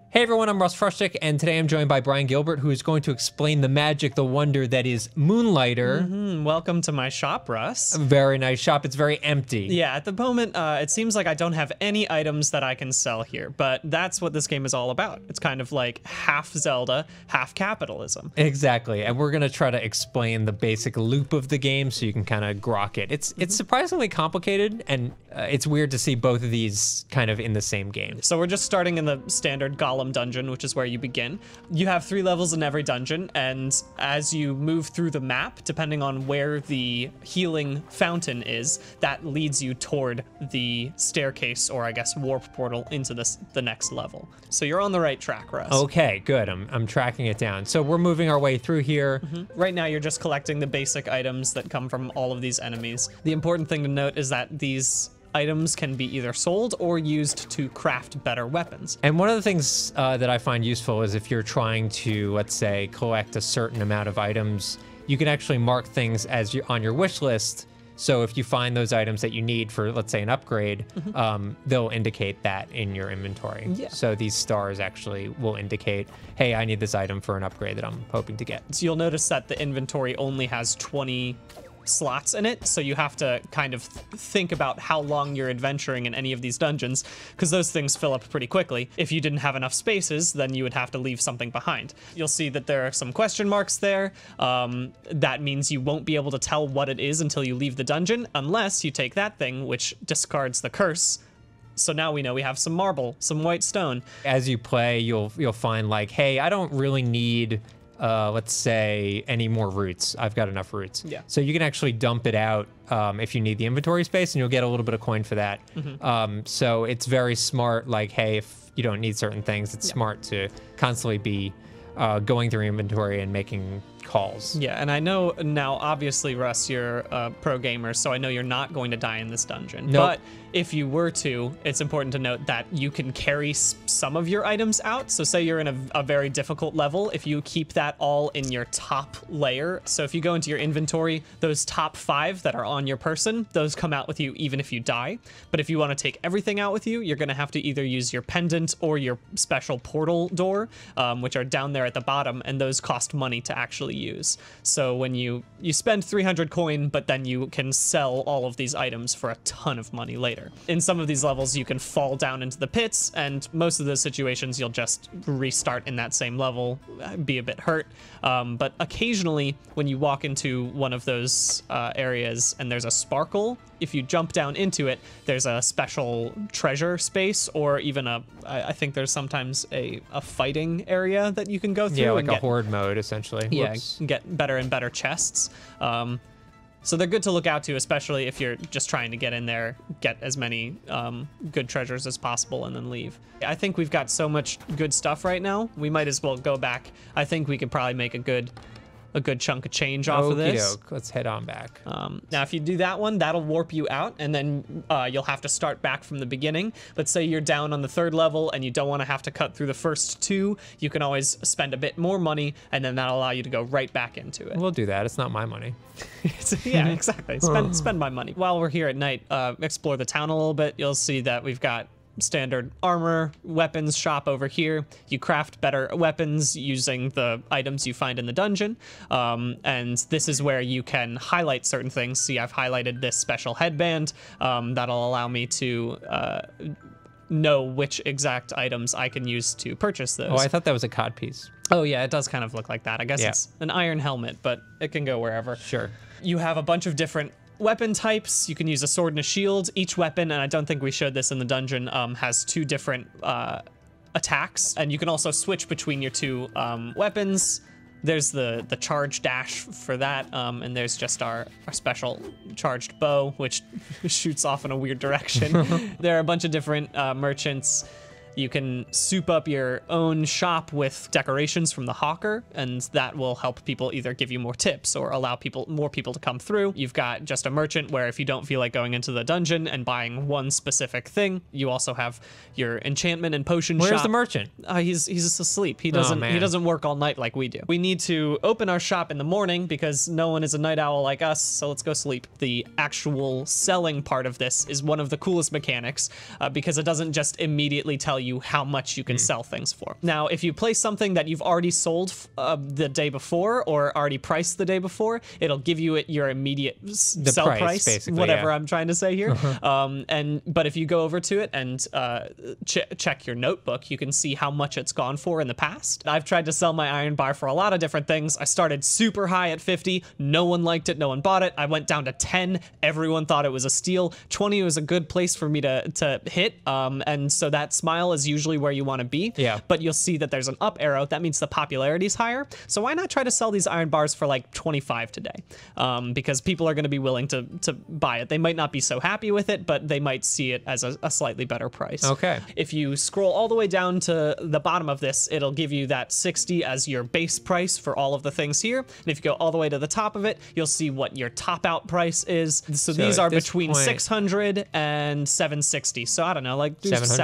Hey everyone, I'm Russ Frushtick, and today I'm joined by Brian Gilbert, who is going to explain the magic, the wonder that is Moonlighter. Welcome to my shop, Russ. A very nice shop. It's very empty. Yeah, at the moment, it seems like I don't have any items that I can sell here, but that's what this game is all about. It's kind of like half Zelda, half capitalism. Exactly, and we're going to try to explain the basic loop of the game so you can kind of grok it. It's surprisingly complicated, and it's weird to see both of these kind of in the same game. So we're just starting in the standard Golem dungeon, which is where you begin. You have 3 levels in every dungeon, and as you move through the map, depending on where the healing fountain is, that leads you toward the staircase, or I guess warp portal, into the next level. So you're on the right track, Russ. Okay, good. I'm tracking it down. So we're moving our way through here. Right now, you're just collecting the basic items that come from all of these enemies. The important thing to note is that these items can be either sold or used to craft better weapons. And one of the things that I find useful is if you're trying to, let's say, collect a certain amount of items, you can actually mark things as on your wish list. So if you find those items that you need for, let's say, an upgrade, they'll indicate that in your inventory. Yeah. So these stars actually will indicate, hey, I need this item for an upgrade that I'm hoping to get. So you'll notice that the inventory only has 20 slots in it, so you have to kind of think about how long you're adventuring in any of these dungeons, because those things fill up pretty quickly. If you didn't have enough spaces, then you would have to leave something behind. You'll see that there are some question marks there. That means you won't be able to tell what it is until you leave the dungeon, unless you take that thing, which discards the curse. So now we know we have some marble, some white stone. As you play, you'll find like, hey, I don't really need let's say any more roots. I've got enough roots. Yeah. So you can actually dump it out if you need the inventory space, and you'll get a little bit of coin for that. So it's very smart. Like, hey, if you don't need certain things, it's smart to constantly be going through inventory and making calls. Yeah, and I know now, obviously, Russ, you're a pro gamer, so I know you're not going to die in this dungeon. Nope. But if you were to, it's important to note that you can carry some of your items out. So say you're in a very difficult level, if you keep that all in your top layer. So if you go into your inventory, those top 5 that are on your person, those come out with you even if you die. But if you want to take everything out with you, you're going to have to either use your pendant or your special portal door, which are down there at the bottom, and those cost money to actually use. So when you spend 300 coin, but then you can sell all of these items for a ton of money later. In some of these levels, you can fall down into the pits, and most of those situations, you'll just restart in that same level, be a bit hurt. But occasionally, when you walk into one of those areas and there's a sparkle, if you jump down into it, there's a special treasure space, or even I think there's sometimes a fighting area that you can go through. Yeah, like a horde mode, essentially. Yeah, Whoops. get better and better chests. So they're good to look out to, especially if you're just trying to get in there, get as many good treasures as possible, and then leave. I think we've got so much good stuff right now, we might as well go back. I think we could probably make a good chunk of change off of this. Okey-doke. Let's head on back. Now, if you do that one, that'll warp you out, and then you'll have to start back from the beginning. Let's say you're down on the 3rd level and you don't want to have to cut through the first 2. You can always spend a bit more money, and then that'll allow you to go right back into it. We'll do that. It's not my money. Yeah, exactly. Spend my money. While we're here at night, explore the town a little bit. You'll see that we've got standard armor, weapons shop over here. You craft better weapons using the items you find in the dungeon. And this is where you can highlight certain things. See, I've highlighted this special headband. That'll allow me to know which exact items I can use to purchase those. Oh, I thought that was a cod piece. Oh yeah, it does kind of look like that. I guess it's an iron helmet, but it can go wherever. Sure. You have a bunch of different weapon types. You can use a sword and a shield. Each weapon, and I don't think we showed this in the dungeon, has 2 different attacks, and you can also switch between your 2 weapons. There's the charge dash for that, and there's just our special charged bow, which shoots off in a weird direction. There are a bunch of different merchants. You can soup up your own shop with decorations from the hawker, and that will help people either give you more tips or allow more people to come through. You've got just a merchant where if you don't feel like going into the dungeon and buying one specific thing, you also have your enchantment and potion shop. Where's the merchant? He's asleep. He doesn't work all night like we do. We need to open our shop in the morning because no one is a night owl like us, so let's go sleep. The actual selling part of this is one of the coolest mechanics because it doesn't just immediately tell you you how much you can sell things for. Now, if you place something that you've already sold the day before or already priced the day before, it'll give you your immediate sell price, basically, whatever yeah. I'm trying to say here. But if you go over to it and check your notebook, you can see how much it's gone for in the past. I've tried to sell my iron bar for a lot of different things. I started super high at 50. No one liked it. No one bought it. I went down to 10. Everyone thought it was a steal. 20 was a good place for me to hit. And so that smile is usually where you want to be. Yeah. But you'll see that there's an up arrow. That means the popularity is higher. So why not try to sell these iron bars for like 25 today? Because people are going to be willing to buy it. They might not be so happy with it, but they might see it as a slightly better price. Okay. If you scroll all the way down to the bottom of this, it'll give you that 60 as your base price for all of the things here. And if you go all the way to the top of it, you'll see what your top out price is. So these are between 600 and 760. So I don't know, like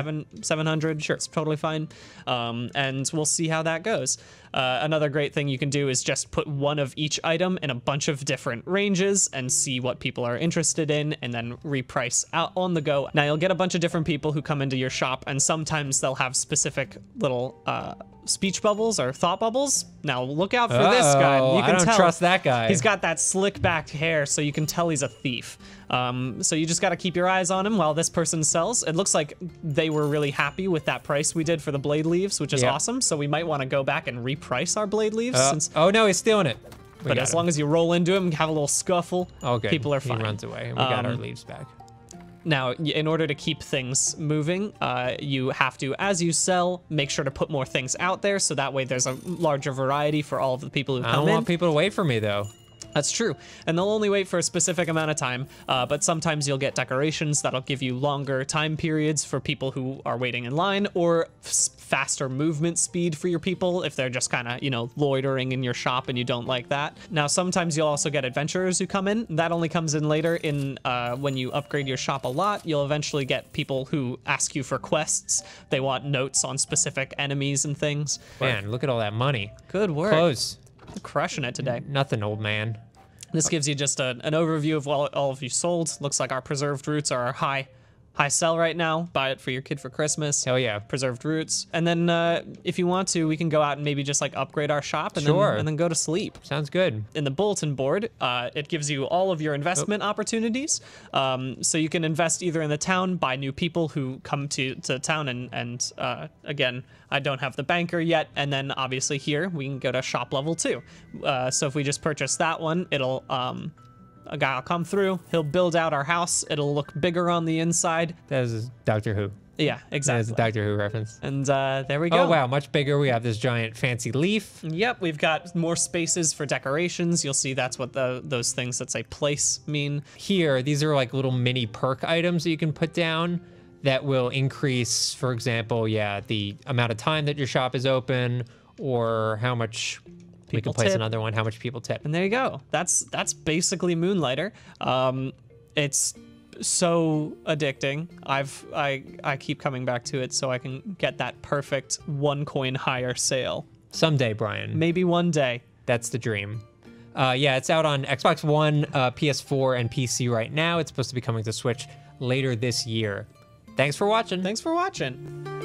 700. Sure, it's totally fine. And we'll see how that goes. Another great thing you can do is just put one of each item in a bunch of different ranges and see what people are interested in, and then reprice out on the go. Now you'll get a bunch of different people who come into your shop, and sometimes they'll have specific little speech bubbles or thought bubbles. Now look out for this guy. You can I don't trust that guy. He's got that slick back hair, so you can tell he's a thief. So you just got to keep your eyes on him while this person sells. It looks like they were really happy with that price we did for the blade leaves, which is awesome. So we might want to go back and reprice our blade leaves. Oh no, he's stealing it. But as long as you roll into him, have a little scuffle, people are fine. He runs away, and we got our leaves back. Now, in order to keep things moving, you have to, as you sell, make sure to put more things out there, so that way there's a larger variety for all of the people who come in. I don't want people to wait for me, though. That's true. And they'll only wait for a specific amount of time, but sometimes you'll get decorations that'll give you longer time periods for people who are waiting in line, or faster movement speed for your people if they're just kind of, loitering in your shop and you don't like that. Now, sometimes you'll also get adventurers who come in. That only comes in later in when you upgrade your shop a lot. You'll eventually get people who ask you for quests. They want notes on specific enemies and things. Man, look at all that money. Good work. Close. Crushing it today. Nothing, old man. This gives you just an overview of what all of you sold. Looks like our preserved roots are our high sell right now. Buy it for your kid for Christmas. Hell yeah. Preserved roots. And then if you want to, we can go out and maybe just like upgrade our shop and, then go to sleep. Sounds good. In the bulletin board, it gives you all of your investment opportunities. So you can invest either in the town, buy new people who come to town, and again, I don't have the banker yet. And then obviously here, we can go to shop level 2. So if we just purchase that one, it'll... a guy will come through, he'll build out our house, it'll look bigger on the inside. That is Doctor Who. Yeah, exactly. That is a Doctor Who reference. And there we go. Oh, wow, much bigger. We have this giant fancy leaf. Yep, we've got more spaces for decorations. You'll see that's what those things that say place mean. Here, these are like little mini perk items that you can put down that will increase, for example, the amount of time that your shop is open, or how much... we can place another one, how much people tip. And there you go. That's basically Moonlighter. It's so addicting. I keep coming back to it so I can get that perfect 1 coin higher sale. Someday, Brian. Maybe one day. That's the dream. It's out on Xbox One, PS4, and PC right now. It's supposed to be coming to Switch later this year. Thanks for watching. Thanks for watching.